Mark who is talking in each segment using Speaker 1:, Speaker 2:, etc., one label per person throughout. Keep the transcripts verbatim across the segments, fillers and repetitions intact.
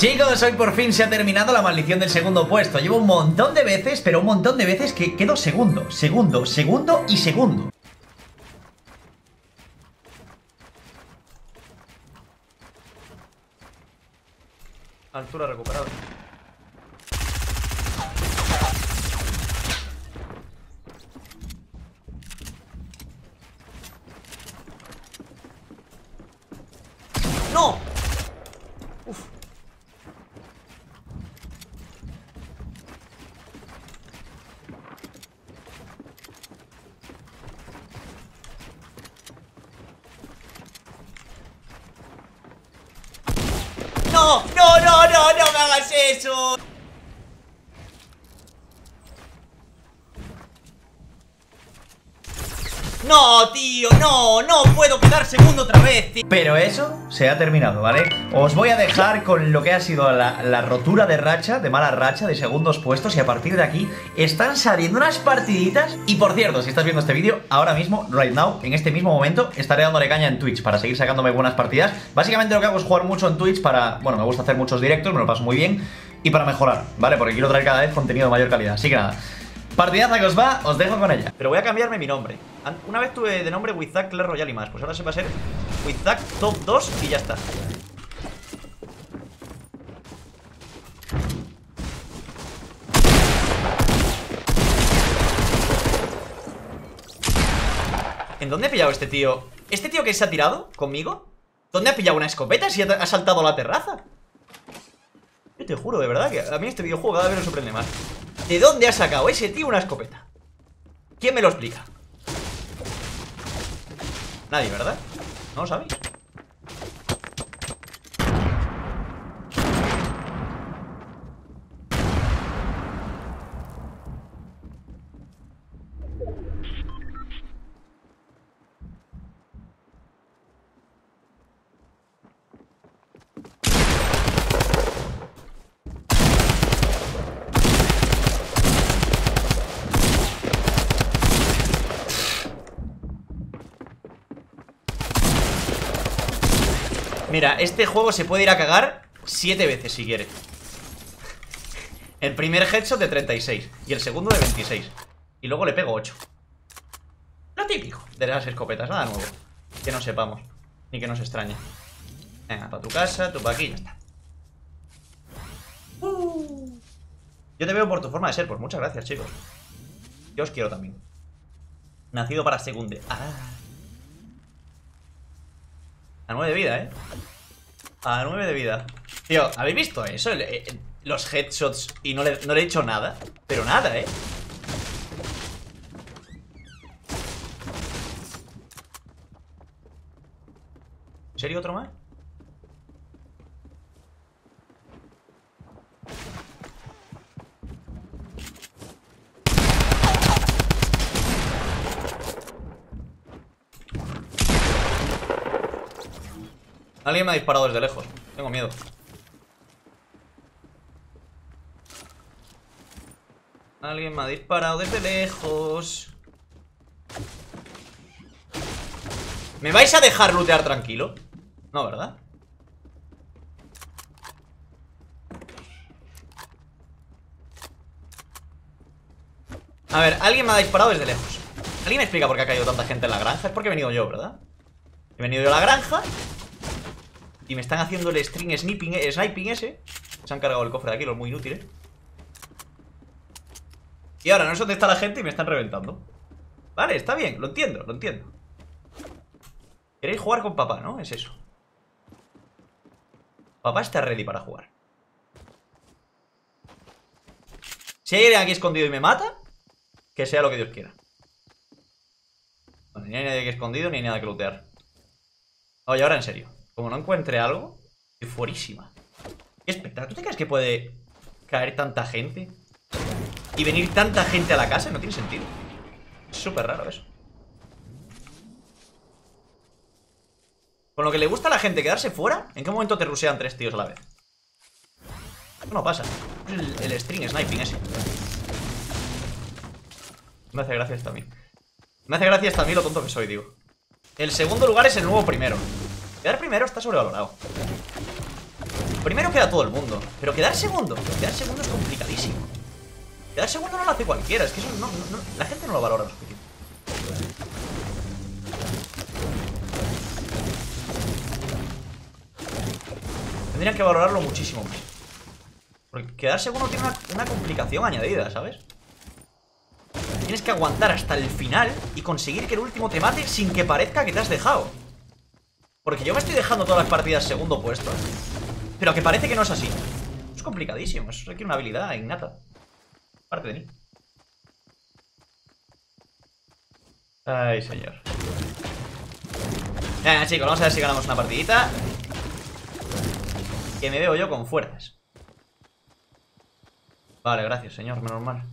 Speaker 1: Chicos, hoy por fin se ha terminado la maldición del segundo puesto. Llevo un montón de veces, pero un montón de veces que quedo segundo, segundo, segundo y segundo.
Speaker 2: Altura recuperada. ¡No! Uf. ¡No! ¡No, no, no! ¡No me hagas eso! No, tío, no, no puedo quedar segundo otra vez, tío.
Speaker 1: Pero eso se ha terminado, ¿vale? Os voy a dejar con lo que ha sido la, la rotura de racha, de mala racha, de segundos puestos. Y a partir de aquí están saliendo unas partiditas. Y por cierto, si estás viendo este vídeo, ahora mismo, right now, en este mismo momento, estaré dándole caña en Twitch para seguir sacándome buenas partidas. Básicamente lo que hago es jugar mucho en Twitch para... Bueno, me gusta hacer muchos directos, me lo paso muy bien. Y para mejorar, ¿vale? Porque quiero traer cada vez contenido de mayor calidad. Así que nada, partidaza que os va, os dejo con ella.
Speaker 2: Pero voy a cambiarme mi nombre. Una vez tuve de nombre Withzack, Clash Royale y más. Pues ahora se va a ser Withzack Top dos y ya está. ¿En dónde he pillado este tío? ¿Este tío que se ha tirado conmigo? ¿Dónde ha pillado una escopeta si ha saltado a la terraza? Yo te juro, de verdad, que a mí este videojuego cada vez me sorprende más. ¿De dónde ha sacado ese tío una escopeta? ¿Quién me lo explica? Nadie, ¿verdad? ¿No lo sabéis? Mira, este juego se puede ir a cagar siete veces si quiere. El primer headshot de treinta y seis y el segundo de veintiséis. Y luego le pego ocho. Lo típico de las escopetas, nada nuevo que no sepamos, ni que nos extrañe. Venga, para tu casa, tú para aquí y ya está. uh. Yo te veo por tu forma de ser, pues muchas gracias, chicos. Yo os quiero también. Nacido para segunde. Ah. A nueve de vida, ¿eh? A nueve de vida. Tío, ¿habéis visto eso? El, el, los headshots y no le, no le he hecho nada. Pero nada, ¿eh? ¿En serio otro más? Alguien me ha disparado desde lejos. Tengo miedo. Alguien me ha disparado desde lejos. ¿Me vais a dejar lootear tranquilo? No, ¿verdad? A ver, alguien me ha disparado desde lejos. ¿Alguien me explica por qué ha caído tanta gente en la granja? Es porque he venido yo, ¿verdad? He venido yo a la granja y me están haciendo el string sniping, eh, sniping ese. Se han cargado el cofre de aquí, los muy inútiles. Y ahora no sé dónde está la gente y me están reventando. Vale, está bien, lo entiendo, lo entiendo. Queréis jugar con papá, ¿no? Es eso. Papá está ready para jugar. Si hay alguien aquí escondido y me mata, que sea lo que Dios quiera. Bueno, ni hay nadie aquí escondido ni hay nada que lootear. Oye, ahora en serio, como no encuentre algo, estoy fuerísima. ¿Qué espectáculo? ¿Tú te crees que puede caer tanta gente y venir tanta gente a la casa? No tiene sentido. Es súper raro eso. Con lo que le gusta a la gente quedarse fuera, ¿en qué momento te rusean tres tíos a la vez? Eso no pasa. El, el string sniping ese. Me hace gracia esto a mí. Me hace gracia esto a mí lo tonto que soy, digo. El segundo lugar es el nuevo primero. Quedar primero está sobrevalorado. Primero queda todo el mundo. Pero quedar segundo, quedar segundo es complicadísimo. Quedar segundo no lo hace cualquiera. Es que eso no, no, no, la gente no lo valora lo suficiente. Tendrían que valorarlo muchísimo más. Porque quedar segundo tiene una, una complicación añadida, ¿sabes? Tienes que aguantar hasta el final y conseguir que el último te mate sin que parezca que te has dejado. Porque yo me estoy dejando todas las partidas segundo puesto, pero que parece que no es así. Es complicadísimo, eso requiere una habilidad innata. Parte de mí. Ay, señor. Venga, chicos, vamos a ver si ganamos una partidita. Que me veo yo con fuerzas. Vale, gracias, señor, menos mal.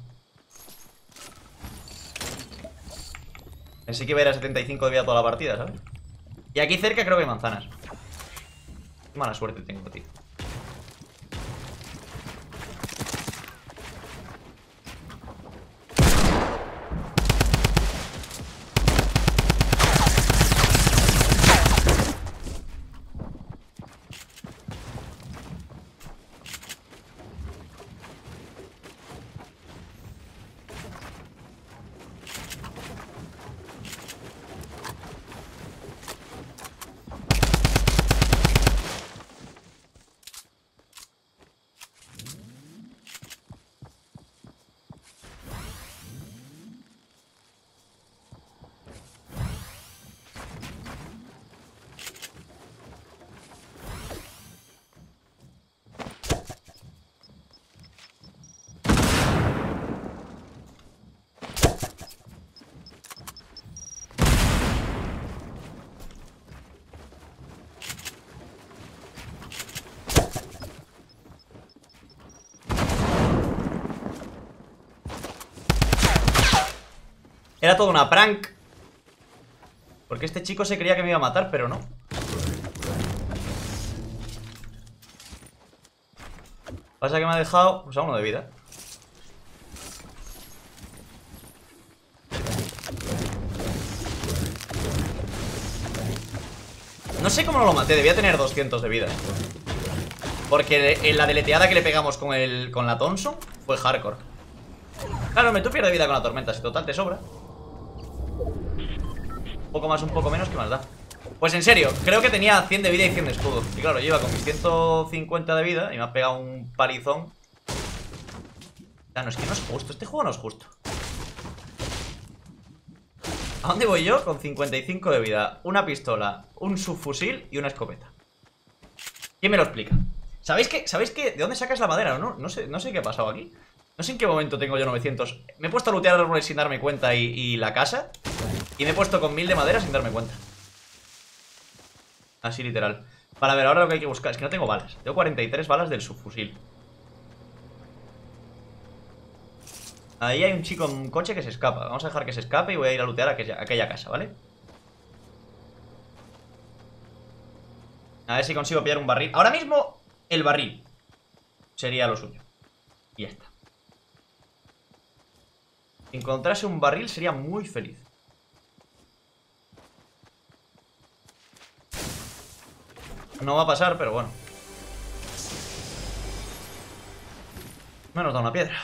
Speaker 2: Pensé que iba a ir a setenta y cinco de vida toda la partida, ¿sabes? Y aquí cerca creo que hay manzanas. Qué mala suerte tengo, tío. Era todo una prank. Porque este chico se creía que me iba a matar, pero no. Pasa que me ha dejado, pues, a uno de vida. No sé cómo no lo maté, debía tener doscientos de vida. Porque en la deleteada que le pegamos con, el, con la Thompson fue hardcore. Claro, me tú pierdes vida con la tormenta, si total te sobra. Un poco más, un poco menos, ¿qué más da? Pues en serio, creo que tenía cien de vida y cien de escudo. Y claro, yo iba con mis ciento cincuenta de vida y me ha pegado un palizón. Ah, no, es que no es justo, este juego no es justo. ¿A dónde voy yo? Con cincuenta y cinco de vida, una pistola, un subfusil y una escopeta. ¿Quién me lo explica? ¿Sabéis qué? ¿Sabéis qué? ¿De dónde sacas la madera? No, no sé, no sé qué ha pasado aquí. No sé en qué momento tengo yo novecientos. Me he puesto a lootear árboles sin darme cuenta y, y la casa. Y me he puesto con mil de madera sin darme cuenta. Así literal. Para ver, ahora lo que hay que buscar es que no tengo balas. Tengo cuarenta y tres balas del subfusil. Ahí hay un chico en un coche que se escapa. Vamos a dejar que se escape y voy a ir a lootear a aquella, a aquella casa, ¿vale? A ver si consigo pillar un barril. Ahora mismo el barril sería lo suyo. Y ya está. Si encontrase un barril sería muy feliz. No va a pasar, pero bueno. Me nos da una piedra.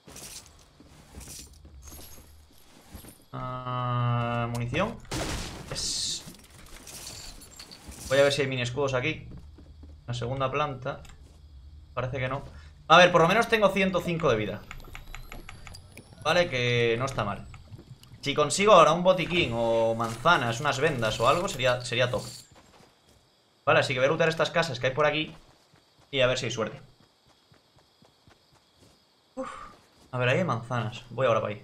Speaker 2: Uh, munición. Yes. Voy a ver si hay mini escudos aquí. La segunda planta. Parece que no. A ver, por lo menos tengo ciento cinco de vida. Vale, que no está mal. Si consigo ahora un botiquín o manzanas, unas vendas o algo, sería, sería top. Vale, así que voy a lootar estas casas que hay por aquí y a ver si hay suerte. Uf. A ver, ahí hay manzanas. Voy ahora para ahí.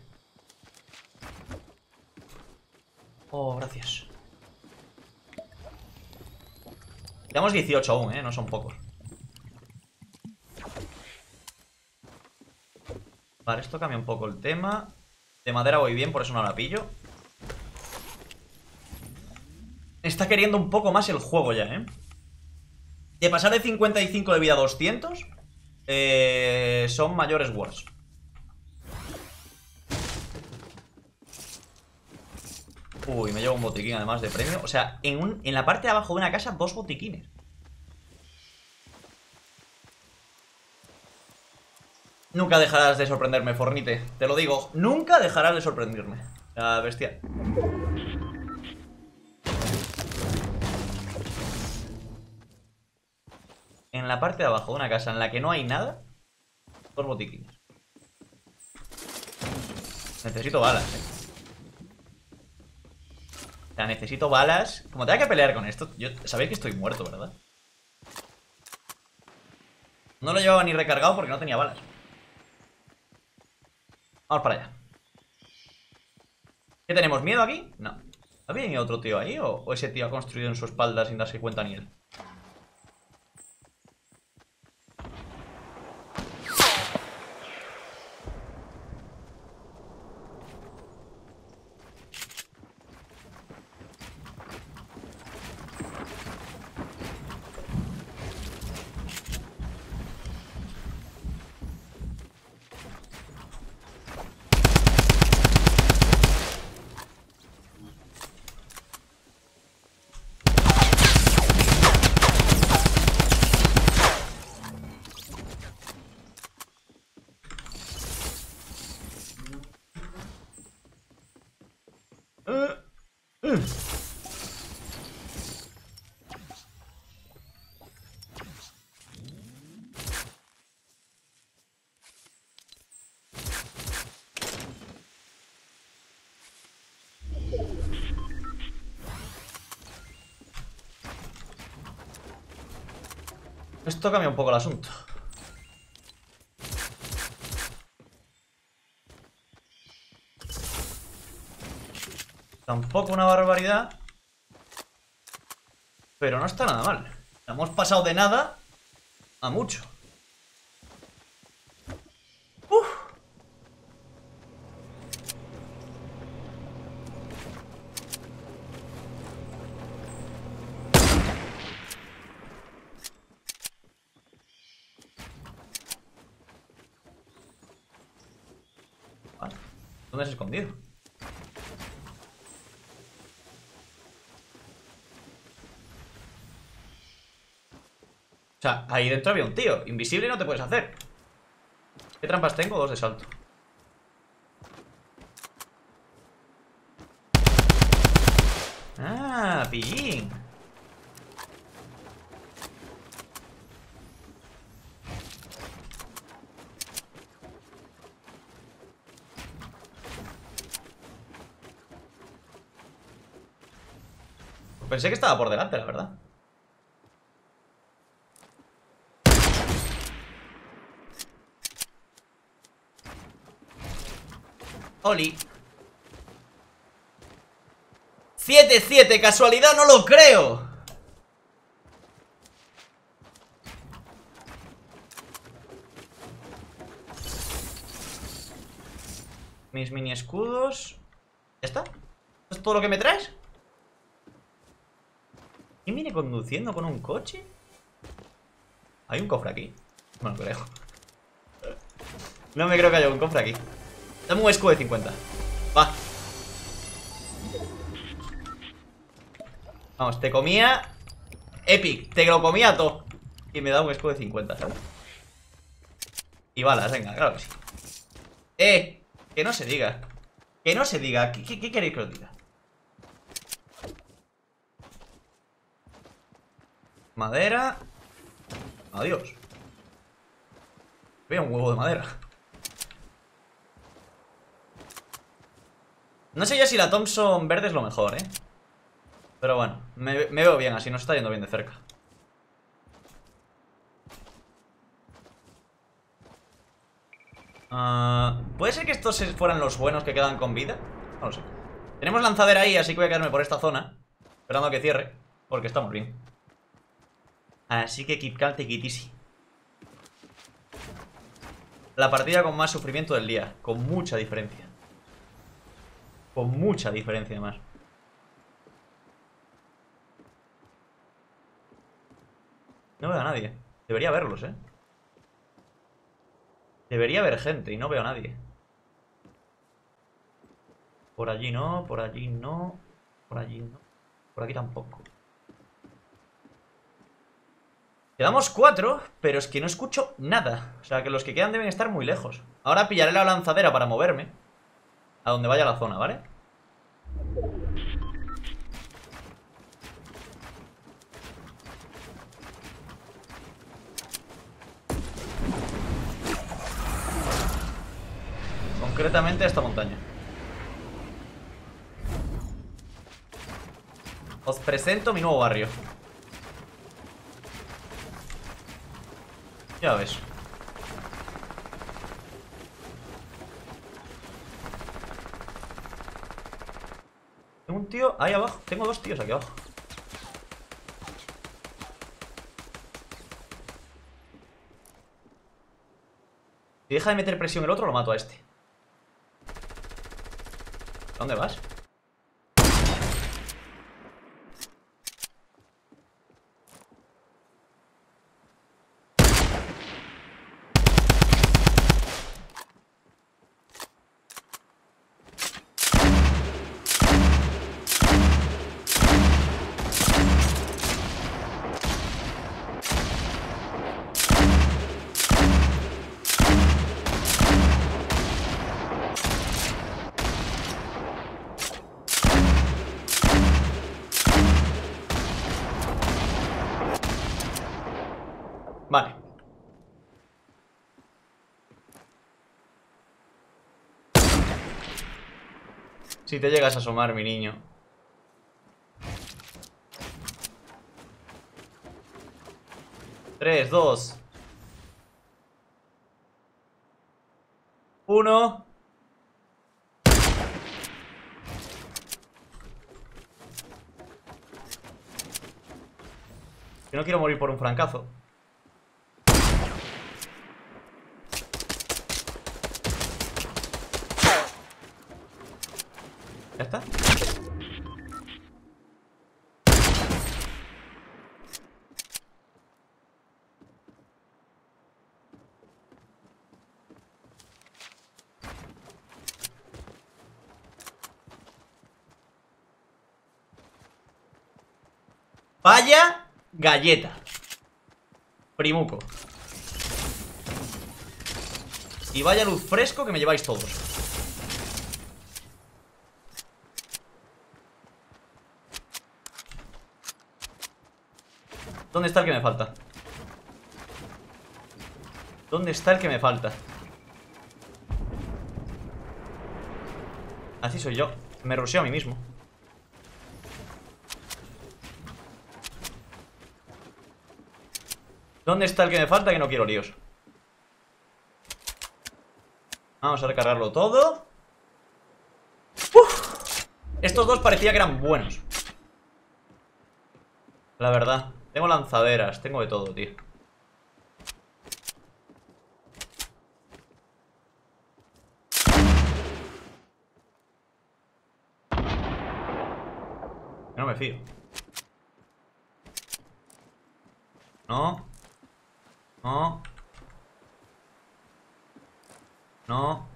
Speaker 2: Oh, gracias. Tenemos dieciocho aún, ¿eh? No son pocos. Vale, esto cambia un poco el tema. De madera voy bien, por eso no la pillo. Está queriendo un poco más el juego ya, ¿eh? De pasar de cincuenta y cinco de vida a doscientos, eh, son mayores wars. Uy, me llevo un botiquín además de premio. O sea, en, un, en la parte de abajo de una casa, dos botiquines. Nunca dejarás de sorprenderme, Fornite. Te lo digo, nunca dejarás de sorprenderme. La bestia. En la parte de abajo de una casa en la que no hay nada, dos botiquines. Necesito balas, eh. O sea, necesito balas. Como tenga que pelear con esto, yo, sabéis que estoy muerto, ¿verdad? No lo llevaba ni recargado porque no tenía balas. Vamos para allá. ¿Qué tenemos? ¿Miedo aquí? No. ¿Ha venido otro tío ahí? ¿O, o ese tío ha construido en su espalda sin darse cuenta ni él? Uh, uh. Esto cambia un poco el asunto. Tampoco una barbaridad, pero no está nada mal. Hemos pasado de nada a mucho. Uf. Vale. ¿Dónde has escondido? O sea, ahí dentro había un tío. Invisible no te puedes hacer. ¿Qué trampas tengo? Dos de salto. Ah, pillín. Pensé que estaba por delante, la verdad. Oli. siete siete, casualidad, no lo creo. Mis mini escudos. ¿Ya está? ¿Es todo lo que me traes? ¿Quién viene conduciendo con un coche? Hay un cofre aquí. No lo creo. No me creo que haya un cofre aquí. Dame un escudo de cincuenta. Va. Vamos, te comía Epic, te lo comía todo. Y me da un escudo de cincuenta, ¿sabes? Y balas, venga, claro que sí. Eh, que no se diga. Que no se diga. ¿Qué, qué, qué queréis que os diga? Madera. Adiós. Veo un huevo de madera. No sé ya si la Thompson verde es lo mejor, eh. Pero bueno, me, me veo bien así, nos está yendo bien de cerca. Uh, ¿Puede ser que estos fueran los buenos que quedan con vida? No lo sé. Tenemos lanzadera ahí, así que voy a quedarme por esta zona, esperando a que cierre, porque estamos bien. Así que keep calm, take it easy. La partida con más sufrimiento del día, con mucha diferencia. Con mucha diferencia más. No veo a nadie. Debería verlos, eh. Debería haber gente y no veo a nadie. Por allí no, por allí no. Por allí no. Por aquí tampoco. Quedamos cuatro, pero es que no escucho nada. O sea, que los que quedan deben estar muy lejos. Ahora pillaré la lanzadera para moverme a donde vaya la zona, ¿vale? Concretamente a esta montaña. Os presento mi nuevo barrio. Ya ves. Tengo un tío ahí abajo. Tengo dos tíos aquí abajo. Si deja de meter presión el otro, lo mato a este. ¿Dónde vas? Vale. Si te llegas a asomar, mi niño. Tres, dos uno. Que no quiero morir por un francazo. ¿Ya está? Vaya galleta. Primuco. Y vaya luz fresco que me lleváis todos. ¿Dónde está el que me falta? ¿Dónde está el que me falta? Así soy yo. Me rusheo a mí mismo. ¿Dónde está el que me falta? Que no quiero líos. Vamos a recargarlo todo. Uf. Estos dos parecía que eran buenos. La verdad. Tengo lanzaderas, tengo de todo, tío. Yo no me fío. No. No. No.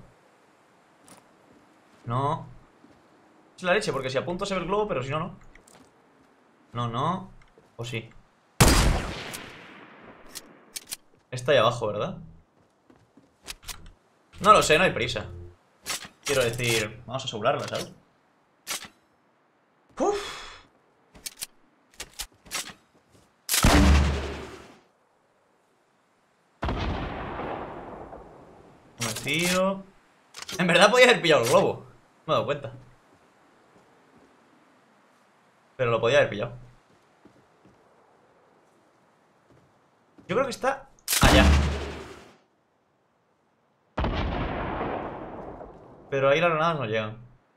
Speaker 2: No. Es la leche, porque si apunto se ve el globo, pero si no, no. No, no. O sí. Está ahí abajo, ¿verdad? No lo sé, no hay prisa. Quiero decir, vamos a asegurarla, ¿sabes? Uf. No me fío. En verdad podía haber pillado el globo. No me he dado cuenta. Pero lo podía haber pillado. Yo creo que está allá. Pero ahí las granadas no llegan.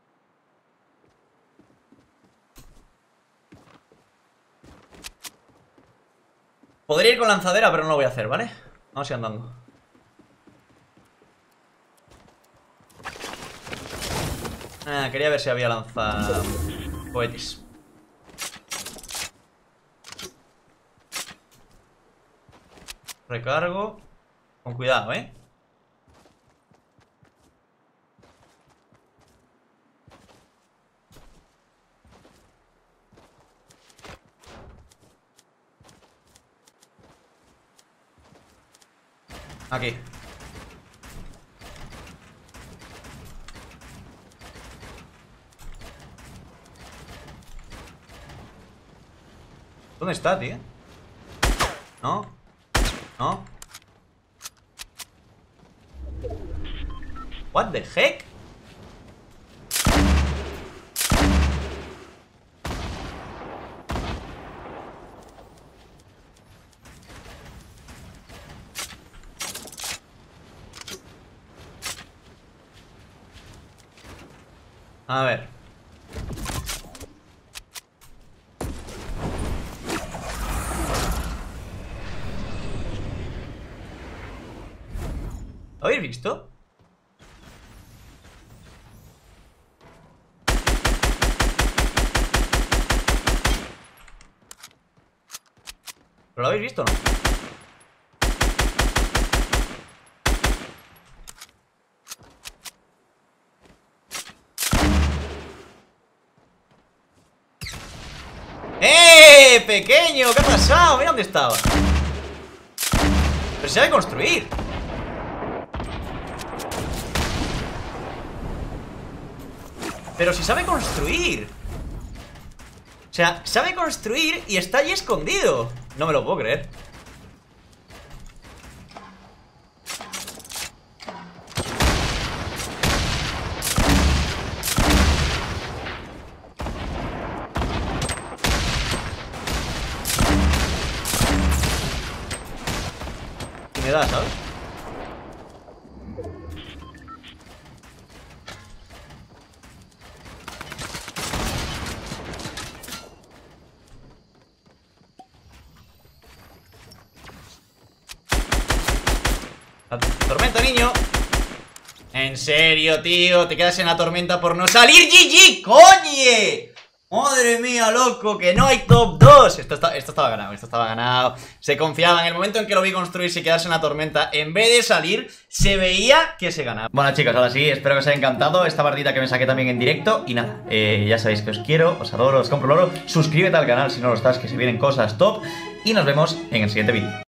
Speaker 2: Podría ir con lanzadera, pero no lo voy a hacer, ¿vale? Vamos a ir andando. Ah, quería ver si había lanza cohetes. Recargo. Con cuidado, ¿eh? Aquí. ¿Dónde está, tío? No. No. What the heck? A ver. ¿Lo habéis visto? ¿Pero lo habéis visto o no? ¡Eh! ¡Pequeño! ¿Qué ha pasado? Mira dónde estaba. Pero se sabe construir. Pero si sabe construir. O sea, sabe construir y está allí escondido. No me lo puedo creer. Y me da, ¿sabes? La tormenta, niño. En serio, tío, te quedas en la tormenta por no salir. G G, coñe. Madre mía, loco, que no hay top dos. Esto, está, esto estaba ganado, esto estaba ganado. Se confiaba, en el momento en que lo vi construirse y quedarse en la tormenta, en vez de salir, se veía que se ganaba.
Speaker 1: Bueno, chicos, ahora sí, espero que os haya encantado esta partida que me saqué también en directo. Y nada, eh, ya sabéis que os quiero, os adoro, os compro el oro. Suscríbete al canal si no lo estás, que se vienen cosas top. Y nos vemos en el siguiente vídeo.